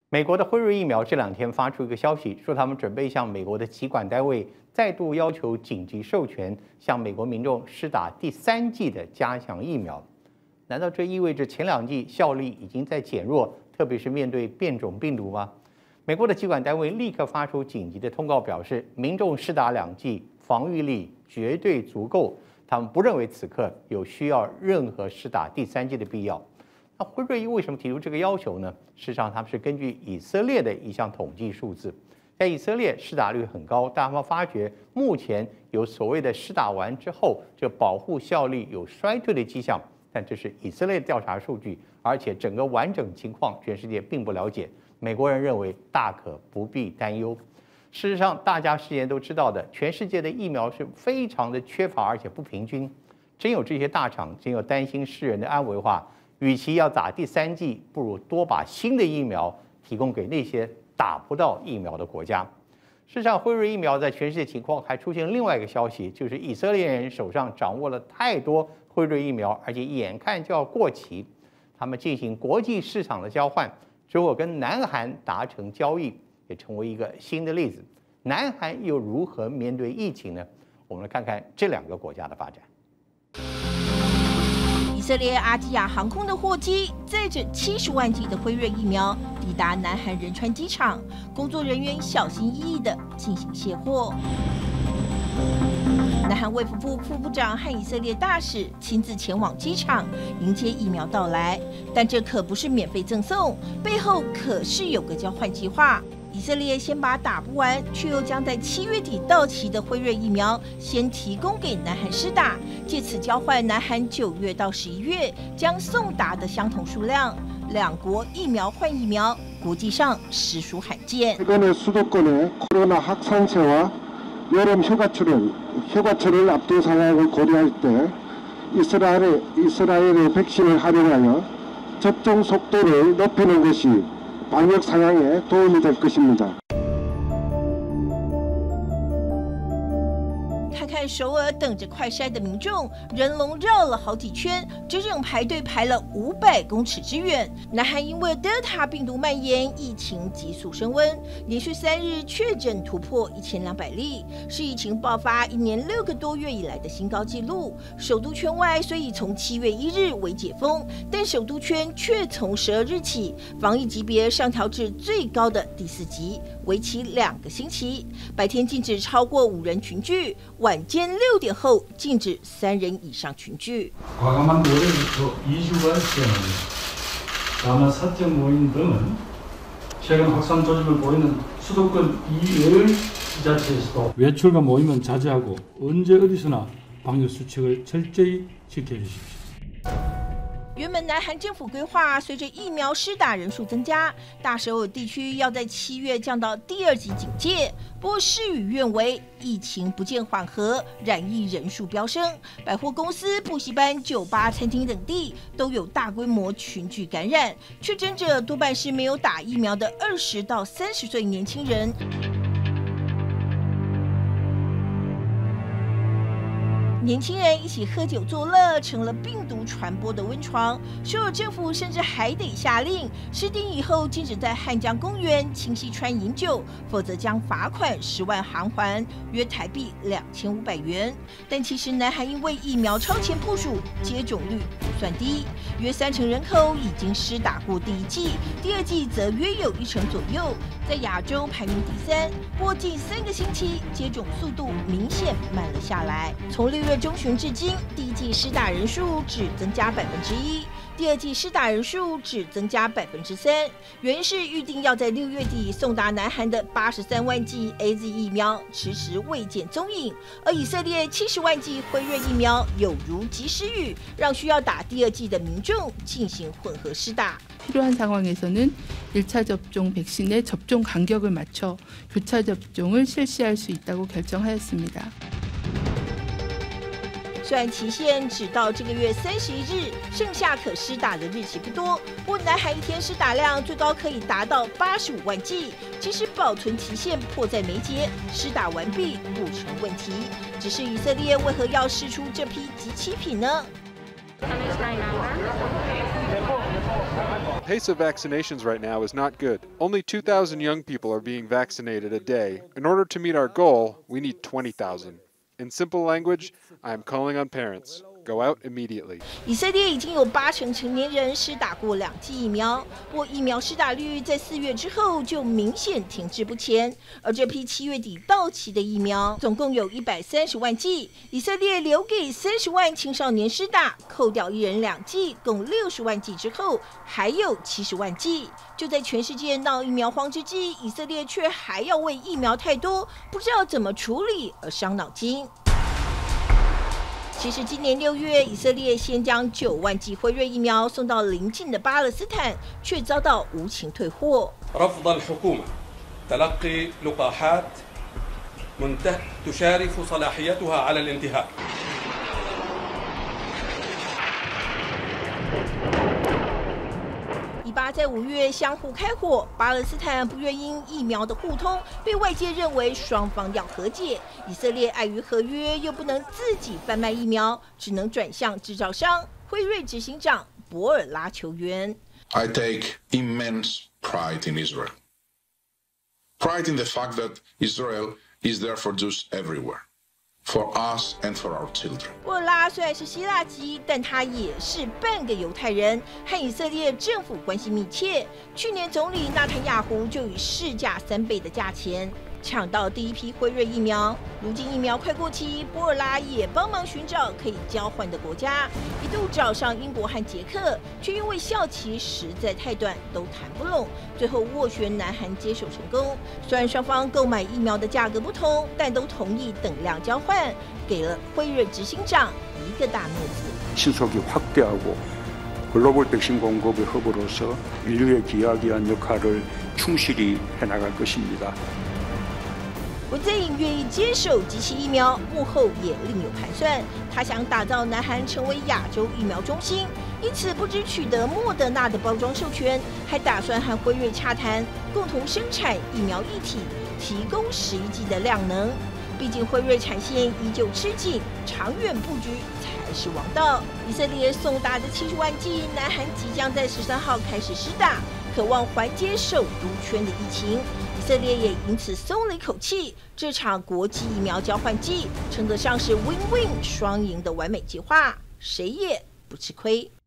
美国的辉瑞疫苗这2天发出一个消息，说他们准备向美国的疾管单位再度要求紧急授权，向美国民众施打第3剂的加强疫苗。难道这意味着前2剂效力已经在减弱，特别是面对变种病毒吗？美国的疾管单位立刻发出紧急的通告，表示民众施打2剂，防御力绝对足够。他们不认为此刻有需要任何施打第3剂的必要。那辉瑞为什么提出这个要求呢？事实上，他们是根据以色列的一项统计数字，在以色列施打率很高，但他们发觉目前有所谓的施打完之后，这保护效力有衰退的迹象。但这是以色列调查数据，而且整个完整情况全世界并不了解。美国人认为大可不必担忧。事实上，大家之前都知道的，全世界的疫苗是非常的缺乏，而且不平均。真有这些大厂真有担心世人的安危的话，与其要打第3剂，不如多把新的疫苗提供给那些打不到疫苗的国家。事实上，辉瑞疫苗在全世界情况还出现另外一个消息，就是以色列人手上掌握了太多辉瑞疫苗，而且眼看就要过期。他们进行国际市场的交换，结果跟南韩达成交易，也成为一个新的例子。南韩又如何面对疫情呢？我们来看看这2个国家的发展。 以色列阿基亚航空的货机载着70万剂的辉瑞疫苗抵达南韩仁川机场，工作人员小心翼翼地进行卸货。南韩卫福部副部长和以色列大使亲自前往机场迎接疫苗到来，但这可不是免费赠送，背后可是有个交换计划。以色列先把打不完却又将在7月底到期的辉瑞疫苗先提供给南韩施打，借此交换南韩9月到11月将送达的相同数量。2国疫苗换疫苗，国际上实属罕见。 최근에 수도권의 코로나 확산세와 여름 휴가철을 앞둔 상황을 고려할 때 이스라엘의 백신을 활용하여 접종 속도를 높이는 것이 방역 상황에 도움이 될 것입니다. 看看首尔等着快筛的民众，人龙绕了好几圈，整整排队排了500公尺之远。南韩因为德尔塔病毒蔓延，疫情急速升温，连续3日确诊突破1200例，是疫情爆发1年6个多月以来的新高纪录。首都圈外虽已从7月1日为解封，但首都圈却从12日起防疫级别上调至最高的第4级，为期2个星期。白天禁止超过5人群聚，晚间6点后禁止3人以上群聚。 과감한 올해부터 2주간 시행합니다. 다만 사적 모임 등은 최근 확산 조짐을 보이는 수도권 이외의 지자체에서도 외출과 모임은 자제하고 언제 어디서나 방역 수칙을 철저히 지켜주십시오. 原本南韩政府规划，随着疫苗施打人数增加，大首尔地区要在7月降到第2级警戒。不过事与愿违，疫情不见缓和，染疫人数飙升，百货公司、补习班、酒吧、餐厅等地都有大规模群聚感染。确诊者多半是没有打疫苗的20到30岁年轻人。 年轻人一起喝酒作乐，成了病毒传播的温床。首尔政府甚至还得下令，10点以后禁止在汉江公园、清溪川饮酒，否则将罚款10万韩元，约台币2500元。但其实南韩因为疫苗超前部署，接种率不算低，约30%人口已经施打过第1剂，第2剂则约有1成左右，在亚洲排名第3。不过近3个星期，接种速度明显慢了下来。从6月中旬至今，第1剂施打人数只增加1%，第2剂施打人数只增加3%。原因是预定要在6月底送达南韩的83万剂 AZ 疫苗迟迟未见踪影，而以色列70万剂辉瑞疫苗有如及时雨，让需要打第2剂的民众进行混合施打。 필요한 상황에서는 1차 접종 백신의 접종 간격을 맞춰 교차 접종을 실시할 수 있다고 결정하였습니다. 虽然期限只到这个月31日，剩下可施打的日期不多，不过南韩1天施打量最高可以达到85万剂，即使保存期限迫在眉睫，施打完毕不成问题。只是以色列为何要释出这批集齐品呢？ The pace of vaccinations right now is not good. Only 2,000 young people are being vaccinated a day. In order to meet our goal, we need 20,000. In simple language, I am calling on parents. Go out immediately. 以色列已经有80%成年人施打过2剂疫苗，不过疫苗施打率在4月之后就明显停滞不前。而这批7月底到期的疫苗，总共有130万剂，以色列留给30万青少年施打，扣掉1人2剂，共60万剂之后，还有70万剂。就在全世界闹疫苗荒之际，以色列却还要为疫苗太多，不知道怎么处理而伤脑筋。 其实今年6月，以色列先将9万剂辉瑞疫苗送到邻近的巴勒斯坦，却遭到无情退货。 رفض الحكومة تلقي لقاحات تشارف صلاحيتها على الانتهاء. 以巴在5月相互开火，巴勒斯坦不愿因疫苗的互通，被外界认为双方要和解。以色列碍于合约，又不能自己贩卖疫苗，只能转向制造商辉瑞执行长博尔拉求援。 I take immense pride in Israel. Pride in the fact that Israel is there for Jews everywhere. For us and for our children. 博尔拉虽然是希腊籍，但他也是半个犹太人，和以色列政府关系密切。去年总理纳坦雅胡就以市价3倍的价钱抢到第一批辉瑞疫苗，如今疫苗快过期，博尔拉也帮忙寻找可以交换的国家，一度找上英国和捷克，却因为效期实在太短，都谈不拢，最后斡旋南韩接手成功。虽然双方购买疫苗的价格不同，但都同意等量交换，给了辉瑞执行长一个大面子。 신속히 확대하고 글로벌 백신 공급의 허브로서 인류의 기하기한 역할을 충실히 해나갈 것입니다. 文在寅愿意接手机器疫苗，幕后也另有盘算。他想打造南韩成为亚洲疫苗中心，因此不只取得莫德纳的包装授权，还打算和辉瑞洽谈，共同生产疫苗一体，提供11剂的量能。毕竟辉瑞产线依旧吃紧，长远布局才是王道。以色列送达的70万剂，南韩即将在13号开始施打，渴望缓解首都圈的疫情。 以色列也因此松了一口气，这场国际疫苗交换季称得上是 win-win 双赢的完美计划，谁也不吃亏。